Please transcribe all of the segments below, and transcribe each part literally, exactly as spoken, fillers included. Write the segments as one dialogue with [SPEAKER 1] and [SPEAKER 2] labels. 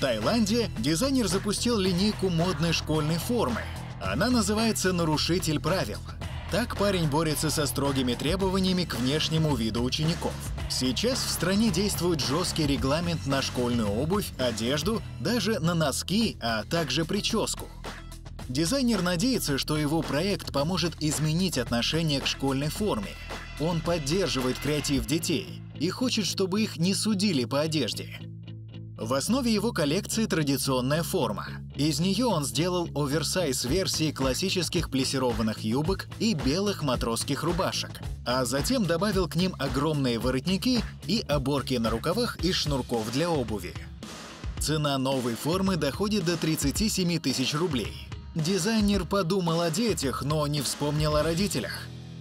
[SPEAKER 1] Таиланде дизайнер запустил линейку модной школьной формы. Она называется «Нарушитель правил». Так парень борется со строгими требованиями к внешнему виду учеников. Сейчас в стране действует жесткий регламент на школьную обувь, одежду, даже на носки, а также прическу. Дизайнер надеется, что его проект поможет изменить отношение к школьной форме. Он поддерживает креатив детей и хочет, чтобы их не судили по одежде. В основе его коллекции традиционная форма. Из нее он сделал оверсайз-версии классических плессированных юбок и белых матросских рубашек, а затем добавил к ним огромные воротники и оборки на рукавах из шнурков для обуви. Цена новой формы доходит до тридцати семи тысяч рублей. Дизайнер подумал о детях, но не вспомнил о родителях.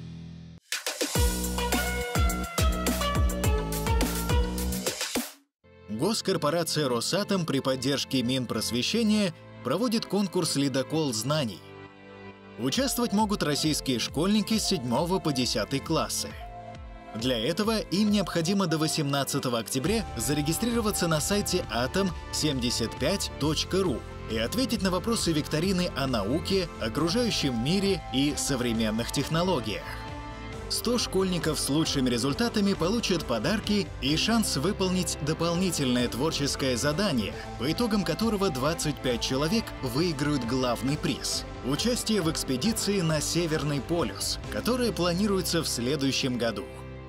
[SPEAKER 1] Госкорпорация «Росатом» при поддержке Минпросвещения проводит конкурс «Ледокол знаний». Участвовать могут российские школьники с седьмого по десятый классы. Для этого им необходимо до восемнадцатого октября зарегистрироваться на сайте атом семьдесят пять точка ру и ответить на вопросы викторины о науке, окружающем мире и современных технологиях. сто школьников с лучшими результатами получат подарки и шанс выполнить дополнительное творческое задание, по итогам которого двадцать пять человек выиграют главный приз – участие в экспедиции на Северный полюс, которая планируется в следующем году.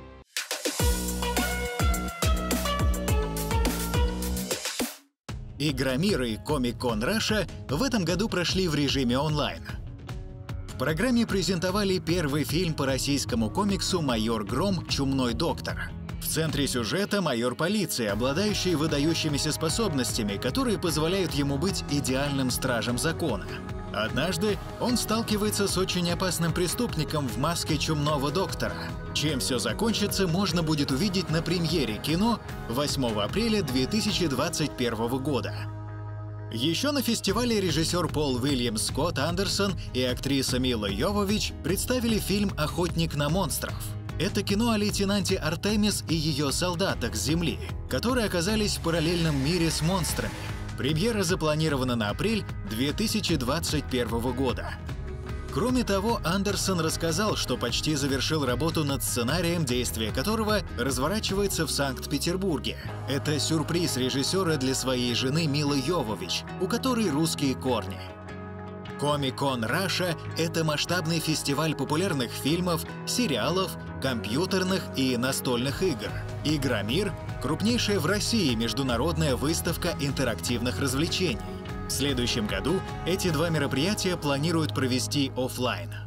[SPEAKER 1] Игромир и Комик-кон Раша в этом году прошли в режиме онлайн. В программе презентовали первый фильм по российскому комиксу «Майор Гром. Чумной доктор». В центре сюжета майор полиции, обладающий выдающимися способностями, которые позволяют ему быть идеальным стражем закона. Однажды он сталкивается с очень опасным преступником в маске чумного доктора. Чем все закончится, можно будет увидеть на премьере кино восьмого апреля две тысячи двадцать первого года. Еще на фестивале режиссер Пол Уильямс Скотт Андерсон и актриса Мила Йовович представили фильм «Охотник на монстров». Это кино о лейтенанте Артемис и ее солдатах с Земли, которые оказались в параллельном мире с монстрами. Премьера запланирована на апрель две тысячи двадцать первого года. Кроме того, Андерсон рассказал, что почти завершил работу над сценарием, действие которого разворачивается в Санкт-Петербурге. Это сюрприз режиссера для своей жены Милы Йовович, у которой русские корни. Комик-кон Раша — это масштабный фестиваль популярных фильмов, сериалов, компьютерных и настольных игр. Игромир — крупнейшая в России международная выставка интерактивных развлечений. В следующем году эти два мероприятия планируют провести офлайн.